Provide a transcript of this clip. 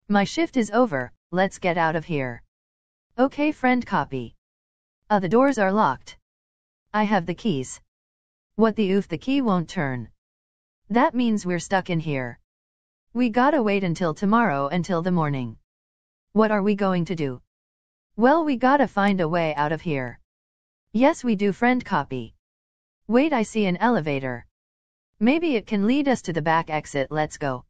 My shift is over, let's get out of here. Okay friend copy. The doors are locked. I have the keys. What the oof, the key won't turn. That means we're stuck in here. We gotta wait until tomorrow until the morning. What are we going to do? Well, we gotta find a way out of here. Yes we do friend copy. Wait, I see an elevator. Maybe it can lead us to the back exit, let's go.